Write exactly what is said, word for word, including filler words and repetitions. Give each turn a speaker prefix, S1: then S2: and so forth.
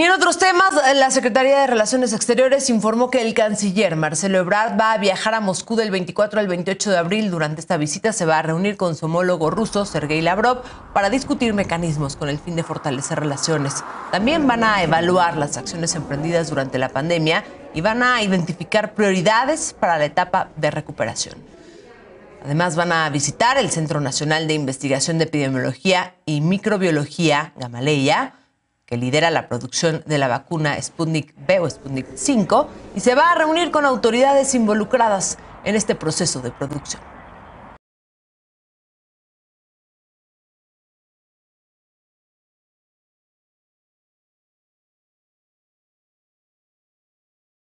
S1: Y en otros temas, la Secretaría de Relaciones Exteriores informó que el canciller Marcelo Ebrard va a viajar a Moscú del veinticuatro al veintiocho de abril. Durante esta visita se va a reunir con su homólogo ruso, Sergei Lavrov, para discutir mecanismos con el fin de fortalecer relaciones. También van a evaluar las acciones emprendidas durante la pandemia y van a identificar prioridades para la etapa de recuperación. Además, van a visitar el Centro Nacional de Investigación de Epidemiología y Microbiología, Gamaleya, que lidera la producción de la vacuna Sputnik V o Sputnik cinco, y se va a reunir con autoridades involucradas en este proceso de producción.